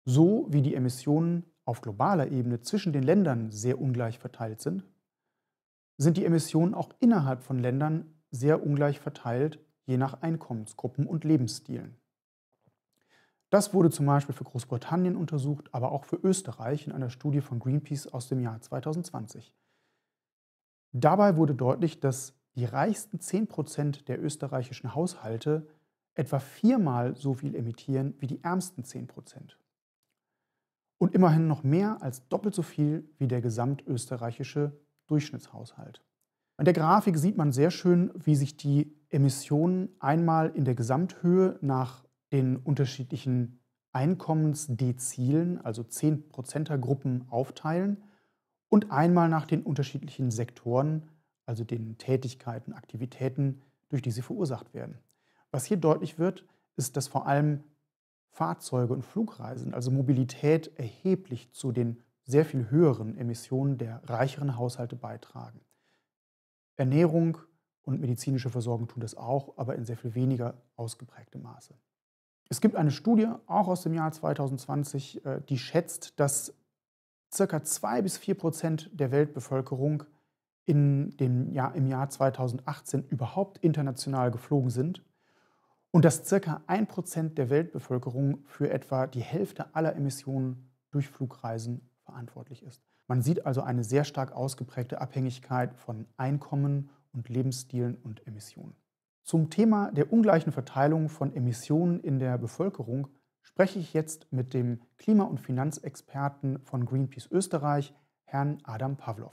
So wie die Emissionen auf globaler Ebene zwischen den Ländern sehr ungleich verteilt sind die Emissionen auch innerhalb von Ländern sehr ungleich verteilt, je nach Einkommensgruppen und Lebensstilen. Das wurde zum Beispiel für Großbritannien untersucht, aber auch für Österreich in einer Studie von Greenpeace aus dem Jahr 2020. Dabei wurde deutlich, dass die reichsten 10% der österreichischen Haushalte etwa viermal so viel emittieren wie die ärmsten 10%. Und immerhin noch mehr als doppelt so viel wie der gesamtösterreichische Durchschnittshaushalt. An der Grafik sieht man sehr schön, wie sich die Emissionen einmal in der Gesamthöhe nach den unterschiedlichen Einkommensdezilen, also 10%er-Gruppen, aufteilen und einmal nach den unterschiedlichen Sektoren, also den Tätigkeiten, Aktivitäten, durch die sie verursacht werden. Was hier deutlich wird, ist, dass vor allem Fahrzeuge und Flugreisen, also Mobilität, erheblich zu den sehr viel höheren Emissionen der reicheren Haushalte beitragen. Ernährung und medizinische Versorgung tun das auch, aber in sehr viel weniger ausgeprägtem Maße. Es gibt eine Studie, auch aus dem Jahr 2020, die schätzt, dass ca. 2 bis 4% der Weltbevölkerung im Jahr 2018 überhaupt international geflogen sind und dass ca. 1% der Weltbevölkerung für etwa die Hälfte aller Emissionen durch Flugreisen verantwortlich ist. Man sieht also eine sehr stark ausgeprägte Abhängigkeit von Einkommen und Lebensstilen und Emissionen. Zum Thema der ungleichen Verteilung von Emissionen in der Bevölkerung spreche ich jetzt mit dem Klima- und Finanzexperten von Greenpeace Österreich, Herrn Adam Pawlow.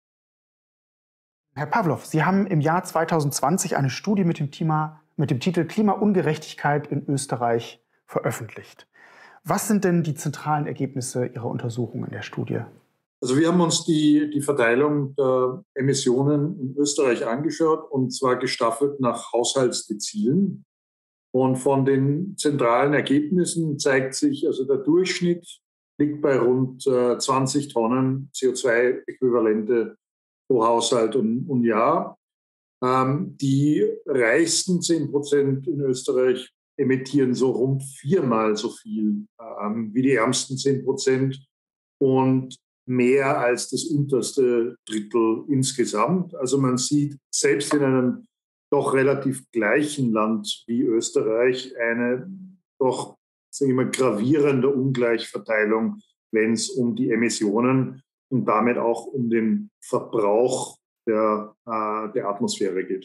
Herr Pawlow, Sie haben im Jahr 2020 eine Studie mit dem Titel Klimaungerechtigkeit in Österreich veröffentlicht. Was sind denn die zentralen Ergebnisse Ihrer Untersuchung in der Studie? Also wir haben uns die Verteilung der Emissionen in Österreich angeschaut, und zwar gestaffelt nach Haushaltsdezilen. Und von den zentralen Ergebnissen zeigt sich, also der Durchschnitt liegt bei rund 20 Tonnen CO2-Äquivalente pro Haushalt und Jahr. Die reichsten 10% in Österreich emittieren so rund viermal so viel wie die ärmsten 10% und mehr als das unterste Drittel insgesamt. Also man sieht selbst in einem doch relativ gleichen Land wie Österreich eine doch, sagen wir mal, gravierende Ungleichverteilung, wenn es um die Emissionen und damit auch um den Verbrauch der Atmosphäre geht.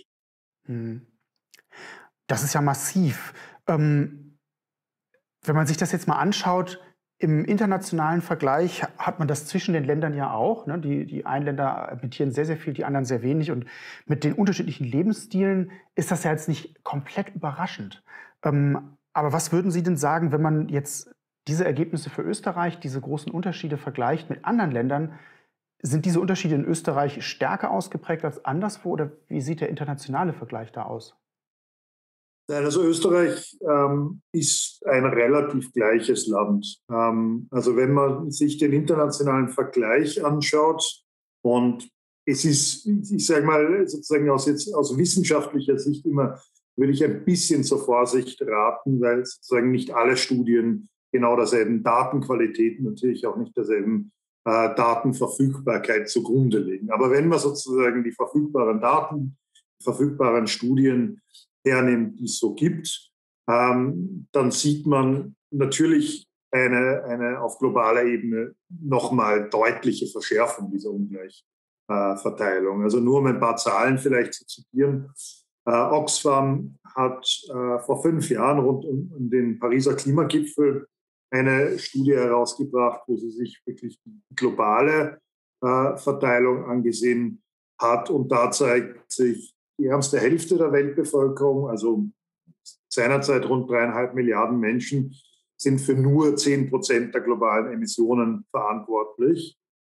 Das ist ja massiv. Wenn man sich das jetzt mal anschaut, im internationalen Vergleich hat man das zwischen den Ländern ja auch. Ne? Die einen Länder emittieren sehr, sehr viel, die anderen sehr wenig. Und mit den unterschiedlichen Lebensstilen ist das ja jetzt nicht komplett überraschend. Aber was würden Sie denn sagen, wenn man jetzt diese Ergebnisse für Österreich, diese großen Unterschiede vergleicht mit anderen Ländern? Sind diese Unterschiede in Österreich stärker ausgeprägt als anderswo? Oder wie sieht der internationale Vergleich da aus? Nein, also Österreich ist ein relativ gleiches Land. Also wenn man sich den internationalen Vergleich anschaut, und es ist, ich sage mal, sozusagen aus wissenschaftlicher Sicht immer, würde ich ein bisschen zur Vorsicht raten, weil sozusagen nicht alle Studien genau derselben Datenqualität, natürlich auch nicht derselben Datenverfügbarkeit zugrunde legen. Aber wenn man sozusagen die verfügbaren Daten, die verfügbaren Studien hernimmt, die es so gibt, dann sieht man natürlich eine auf globaler Ebene nochmal deutliche Verschärfung dieser Ungleichverteilung. Also nur um ein paar Zahlen vielleicht zu zitieren. Oxfam hat vor 5 Jahren rund um den Pariser Klimagipfel eine Studie herausgebracht, wo sie sich wirklich die globale Verteilung angesehen hat. Und da zeigt sich, die ärmste Hälfte der Weltbevölkerung, also seinerzeit rund 3,5 Milliarden Menschen, sind für nur 10% der globalen Emissionen verantwortlich.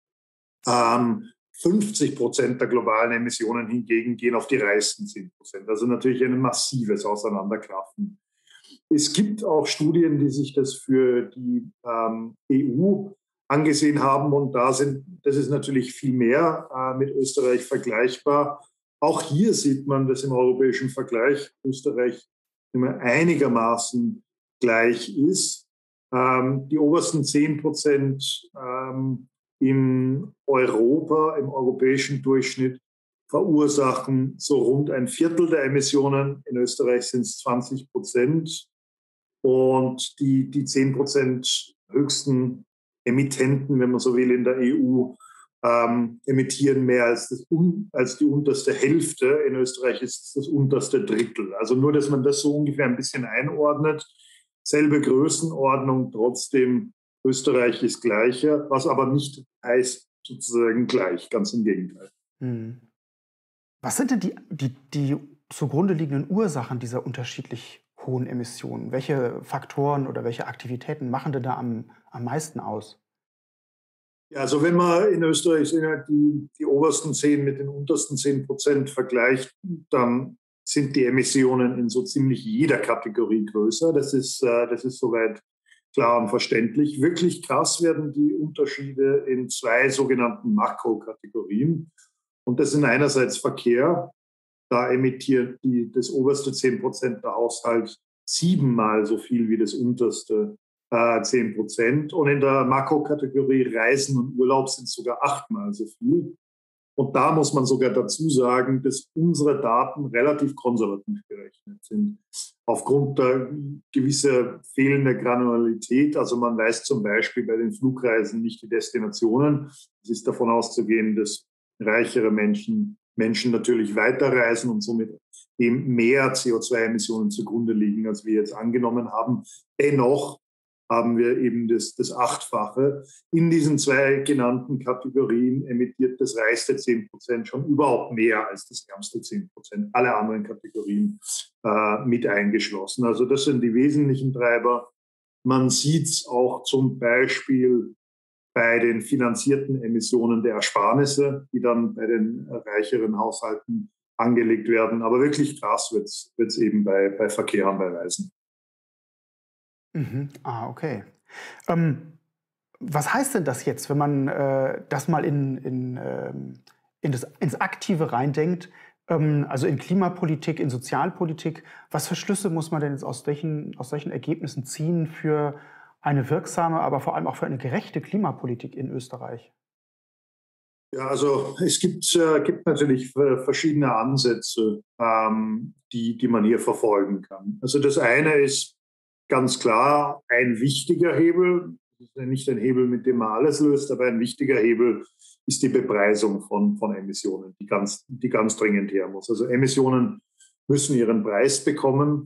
50% der globalen Emissionen hingegen gehen auf die reichsten 10%. Also natürlich ein massives Auseinanderklaffen. Es gibt auch Studien, die sich das für die EU angesehen haben, und das ist natürlich viel mehr mit Österreich vergleichbar. Auch hier sieht man, dass im europäischen Vergleich Österreich immer einigermaßen gleich ist. Die obersten 10% in Europa, im europäischen Durchschnitt, verursachen so rund ein Viertel der Emissionen. In Österreich sind es 20%. Und die 10% höchsten Emittenten, wenn man so will, in der EU, emittieren mehr als die unterste Hälfte. In Österreich ist es das unterste Drittel. Also nur, dass man das so ungefähr ein bisschen einordnet. Selbe Größenordnung, trotzdem Österreich ist gleicher, was aber nicht heißt sozusagen gleich, ganz im Gegenteil. Hm. Was sind denn die zugrunde liegenden Ursachen dieser unterschiedlich hohen Emissionen? Welche Faktoren oder welche Aktivitäten machen denn da am meisten aus? Ja, also wenn man in Österreich die obersten 10 mit den untersten 10% vergleicht, dann sind die Emissionen in so ziemlich jeder Kategorie größer. Das ist soweit klar und verständlich. Wirklich krass werden die Unterschiede in 2 sogenannten Makrokategorien. Und das sind einerseits Verkehr. Da emittiert das oberste 10% der Haushalt 7-mal so viel wie das unterste 10%. Und in der Makrokategorie Reisen und Urlaub sind es sogar 8-mal so viel. Und da muss man sogar dazu sagen, dass unsere Daten relativ konservativ gerechnet sind. Aufgrund der gewisser fehlender Granularität. Also man weiß zum Beispiel bei den Flugreisen nicht die Destinationen. Es ist davon auszugehen, dass reichere Menschen natürlich weiterreisen und somit eben mehr CO2-Emissionen zugrunde liegen, als wir jetzt angenommen haben. Dennoch haben wir eben das Achtfache. In diesen 2 genannten Kategorien emittiert das reichste 10% schon überhaupt mehr als das ärmste 10%. Alle anderen Kategorien mit eingeschlossen. Also das sind die wesentlichen Treiber. Man sieht es auch zum Beispiel bei den finanzierten Emissionen der Ersparnisse, die dann bei den reicheren Haushalten angelegt werden. Aber wirklich krass wird es eben bei Verkehr und bei Reisen. Mhm. Ah, okay. Was heißt denn das jetzt, wenn man das mal ins Aktive reindenkt, also in Klimapolitik, in Sozialpolitik? Was für Schlüsse muss man denn jetzt aus solchen Ergebnissen ziehen für eine wirksame, aber vor allem auch für eine gerechte Klimapolitik in Österreich? Ja, also es gibt natürlich verschiedene Ansätze, die man hier verfolgen kann. Also das eine ist ganz klar ein wichtiger Hebel. Das ist ja nicht ein Hebel, mit dem man alles löst, aber ein wichtiger Hebel ist die Bepreisung von Emissionen, die ganz dringend her muss. Also Emissionen müssen ihren Preis bekommen,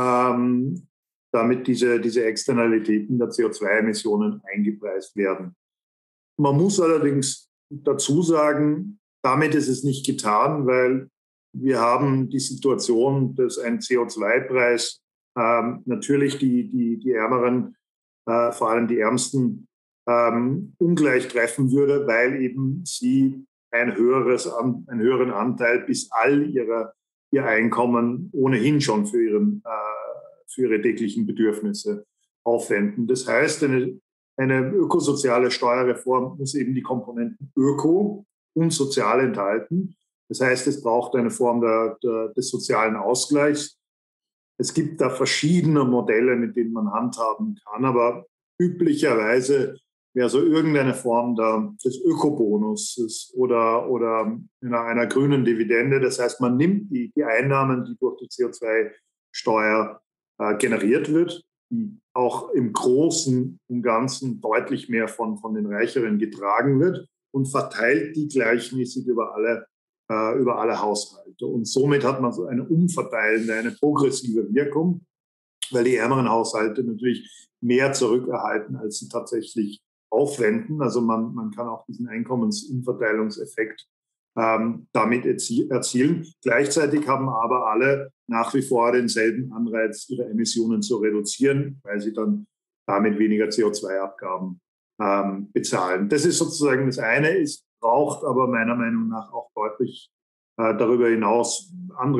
damit diese Externalitäten der CO2-Emissionen eingepreist werden. Man muss allerdings dazu sagen, damit ist es nicht getan, weil wir haben die Situation, dass ein CO2-Preis natürlich die Ärmeren, vor allem die Ärmsten, ungleich treffen würde, weil eben sie einen höheren Anteil bis all ihr Einkommen ohnehin schon für ihre täglichen Bedürfnisse aufwenden. Das heißt, eine ökosoziale Steuerreform muss eben die Komponenten Öko und Sozial enthalten. Das heißt, es braucht eine Form des sozialen Ausgleichs. Es gibt da verschiedene Modelle, mit denen man handhaben kann, aber üblicherweise wäre so irgendeine Form des Ökobonus oder einer grünen Dividende. Das heißt, man nimmt die Einnahmen, die durch die CO2-Steuer generiert wird, die auch im Großen und Ganzen deutlich mehr von den Reicheren getragen wird und verteilt die gleichmäßig über alle Haushalte. Und somit hat man so eine umverteilende, eine progressive Wirkung, weil die ärmeren Haushalte natürlich mehr zurückerhalten, als sie tatsächlich aufwenden. Also man kann auch diesen Einkommensumverteilungseffekt damit erzielen. Gleichzeitig haben aber alle nach wie vor denselben Anreiz, ihre Emissionen zu reduzieren, weil sie dann damit weniger CO2-Abgaben bezahlen. Das ist sozusagen das eine. Es braucht aber meiner Meinung nach auch deutlich darüber hinaus andere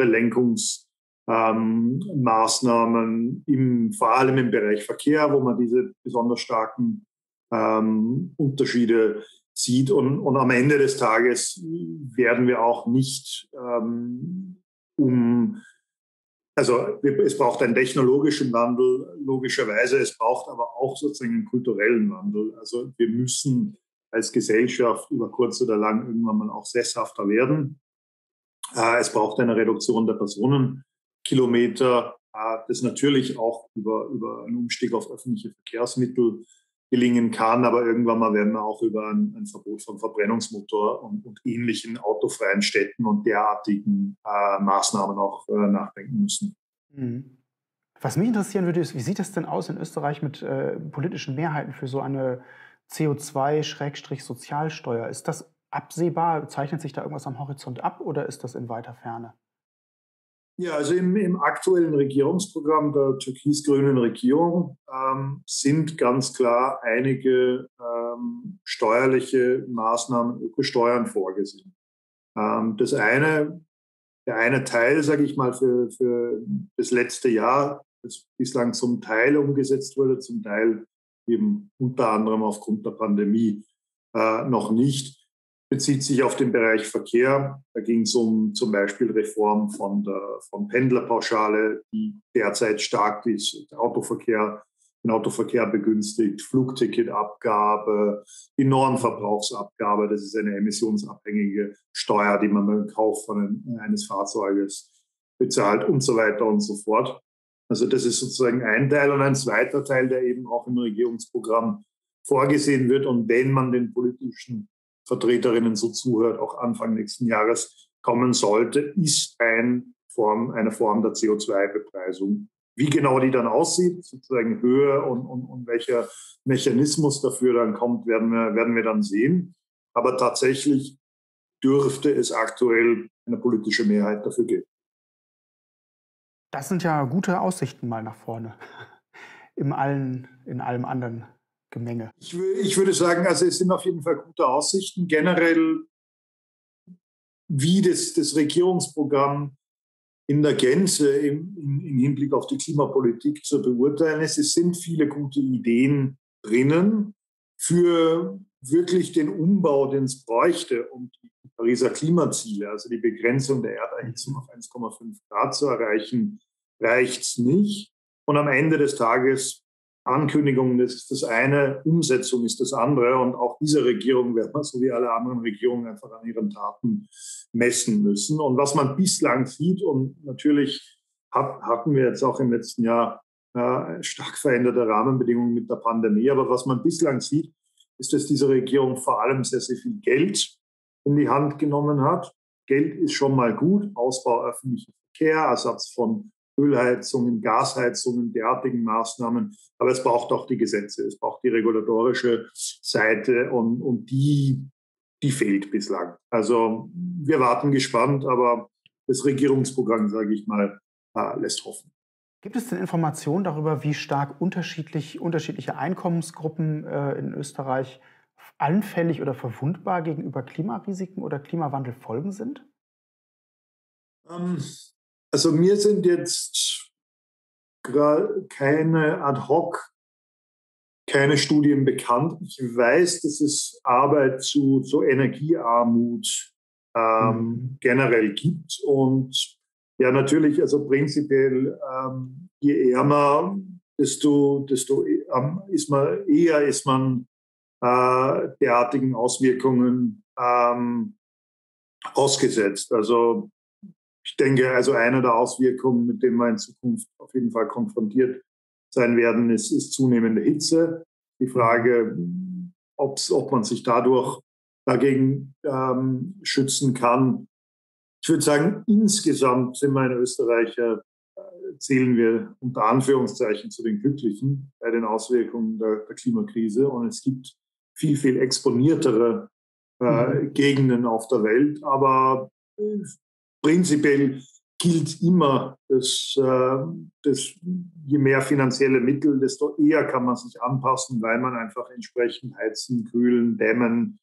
Lenkungsmaßnahmen, vor allem im Bereich Verkehr, wo man diese besonders starken Unterschiede sieht. Und am Ende des Tages werden wir auch nicht um Also es braucht einen technologischen Wandel, logischerweise. Es braucht aber auch sozusagen einen kulturellen Wandel. Also wir müssen als Gesellschaft über kurz oder lang irgendwann mal auch sesshafter werden. Es braucht eine Reduktion der Personenkilometer, das natürlich auch über einen Umstieg auf öffentliche Verkehrsmittel gelingen kann, aber irgendwann mal werden wir auch über ein Verbot von Verbrennungsmotor und ähnlichen autofreien Städten und derartigen Maßnahmen auch nachdenken müssen. Mhm. Was mich interessieren würde, ist, wie sieht das denn aus in Österreich mit politischen Mehrheiten für so eine CO2-Sozialsteuer? Ist das absehbar? Zeichnet sich da irgendwas am Horizont ab oder ist das in weiter Ferne? Ja, also im aktuellen Regierungsprogramm der türkis-grünen Regierung sind ganz klar einige steuerliche Maßnahmen, Ökosteuern vorgesehen. Das eine, der eine Teil, sage ich mal, für das letzte Jahr, das bislang zum Teil umgesetzt wurde, zum Teil eben unter anderem aufgrund der Pandemie noch nicht, bezieht sich auf den Bereich Verkehr. Da ging es um zum Beispiel Reform von Pendlerpauschale, die derzeit stark ist, den Autoverkehr begünstigt, Flugticketabgabe, die Normverbrauchsabgabe, das ist eine emissionsabhängige Steuer, die man beim Kauf eines Fahrzeuges bezahlt und so weiter und so fort. Also das ist sozusagen ein Teil und ein zweiter Teil, der eben auch im Regierungsprogramm vorgesehen wird. Und wenn man den politischen Vertreterinnen so zuhört, auch Anfang nächsten Jahres kommen sollte, ist eine Form der CO2-Bepreisung. Wie genau die dann aussieht, sozusagen Höhe und welcher Mechanismus dafür dann kommt, werden wir dann sehen. Aber tatsächlich dürfte es aktuell eine politische Mehrheit dafür geben. Das sind ja gute Aussichten mal nach vorne. In allem anderen Gemenge. Ich würde sagen, also es sind auf jeden Fall gute Aussichten. Generell, wie das Regierungsprogramm in der Gänze im Hinblick auf die Klimapolitik zu beurteilen ist. Es sind viele gute Ideen drinnen für wirklich den Umbau, den es bräuchte, um die Pariser Klimaziele, also die Begrenzung der Erderhitzung auf 1,5 Grad zu erreichen, reicht es nicht. Und am Ende des Tages Ankündigungen, das ist das eine, Umsetzung ist das andere. Und auch diese Regierung wird man, so wie alle anderen Regierungen, einfach an ihren Taten messen müssen. Und was man bislang sieht, und natürlich hatten wir jetzt auch im letzten Jahr stark veränderte Rahmenbedingungen mit der Pandemie, aber was man bislang sieht, ist, dass diese Regierung vor allem sehr, sehr viel Geld in die Hand genommen hat. Geld ist schon mal gut, Ausbau öffentlicher Verkehr, Ersatz von Ölheizungen, Gasheizungen, derartigen Maßnahmen. Aber es braucht auch die Gesetze, es braucht die regulatorische Seite und die fehlt bislang. Also wir warten gespannt, aber das Regierungsprogramm, sage ich mal, lässt hoffen. Gibt es denn Informationen darüber, wie stark unterschiedliche Einkommensgruppen in Österreich anfällig oder verwundbar gegenüber Klimarisiken oder Klimawandelfolgen sind? Also mir sind jetzt keine Studien bekannt. Ich weiß, dass es Arbeit zu Energiearmut generell gibt. Und ja, natürlich, also prinzipiell, je ärmer, desto ist man derartigen Auswirkungen ausgesetzt. Also ich denke, also eine der Auswirkungen, mit denen wir in Zukunft auf jeden Fall konfrontiert sein werden, ist zunehmende Hitze. Die Frage, ob man sich dadurch dagegen schützen kann. Ich würde sagen, insgesamt sind wir in Österreich, zählen wir unter Anführungszeichen zu den Glücklichen bei den Auswirkungen der Klimakrise. Und es gibt viel, viel exponiertere Gegenden auf der Welt. Aber prinzipiell gilt immer, dass je mehr finanzielle Mittel, desto eher kann man sich anpassen, weil man einfach entsprechend heizen, kühlen, dämmen,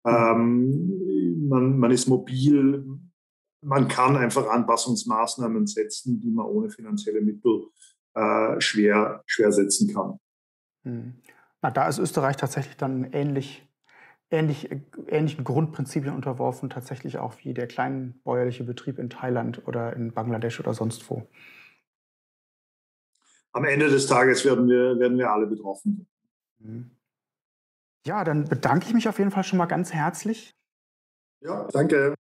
man ist mobil, man kann einfach Anpassungsmaßnahmen setzen, die man ohne finanzielle Mittel schwer setzen kann. Na, da ist Österreich tatsächlich dann ähnlichen Grundprinzipien unterworfen, tatsächlich auch wie der kleinbäuerliche Betrieb in Thailand oder in Bangladesch oder sonst wo. am Ende des Tages werden wir alle betroffen. Mhm. Ja, dann bedanke ich mich auf jeden Fall schon mal ganz herzlich. Ja, danke.